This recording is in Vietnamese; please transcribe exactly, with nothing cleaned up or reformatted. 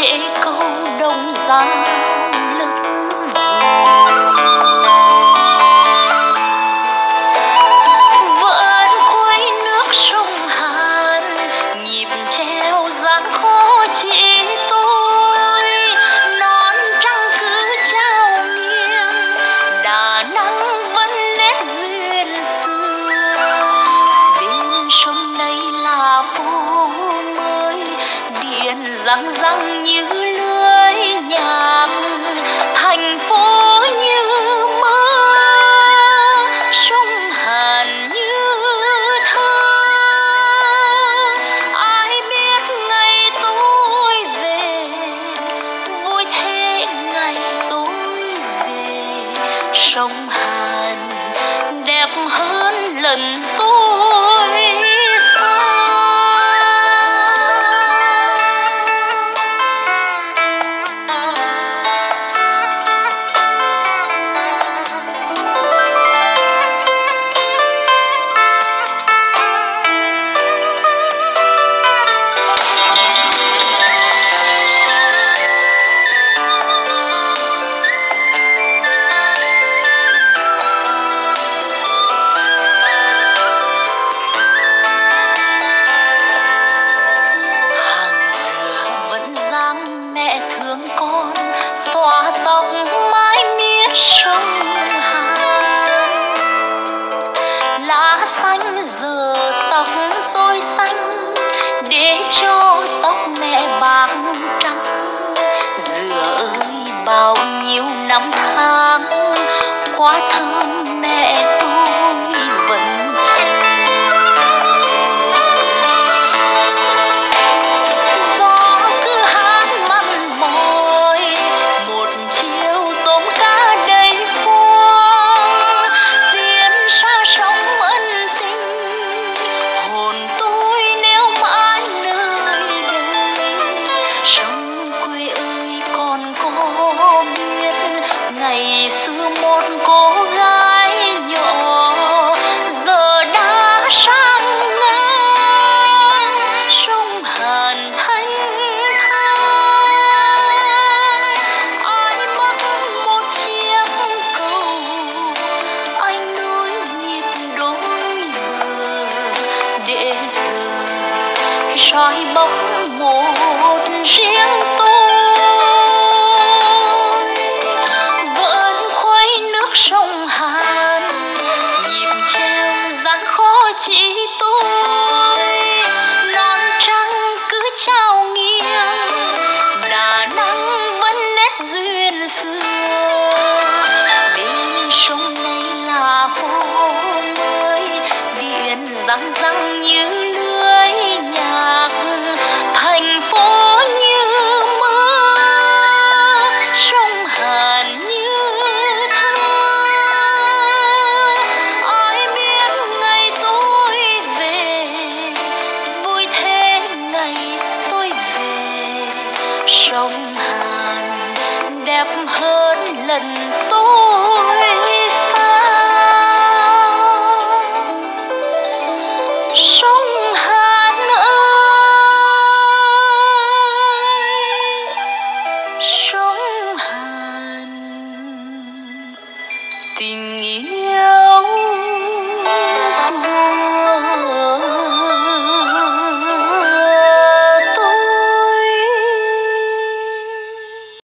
để câu đông ra lấp vẫn khuấy nước sông Hàn, nhịp treo gian khó chỉ tôi, non trăng cứ trao nghiêng, đà nẵng vẫn nét duyên xưa. Bên sông đây là phố mới, điện răng răng như lưới nhạc, thành phố như mơ, sông Hàn như thơ. Ai biết ngày tôi về, vui thế ngày tôi về, sông Hàn đẹp hơn lần tôi xa. Sông Hàn lá xanh giờ tóc tôi xanh, để cho tóc mẹ bạc trắng. Dừa ơi bao nhiêu năm tháng quá thơm mẹ tôi vẫn chờ. Gió cứ hát mặn mỏi một chiều tôm cá đầy vuông, tiến xa sông ân tình, hồn tôi nếu mãi nơi đây. Sông quê ơi còn có biết ngày xưa một cô gái nhỏ giờ đã sang ngang, sông Hàn thanh thang. Ai mắc một chiếc cầu, anh nối nhịp đôi bờ, để giờ soi bóng một riêng tôi. Vẫn khuấy nước sông Hàn, nhịp treo gian khó chỉ tôi, non trăng cứ trao nghiêng, đà nẵng vẫn nét duyên xưa. Bên sông này là phố mới, điện răng răng như lưới nhạc, thành phố như mơ, sông Hàn như thơ. Ai biết ngày tôi về, vui thế ngày tôi về, sông Hàn đẹp hơn lần tôi xa. Sông Hàn ơi, sông Hàn tình yêu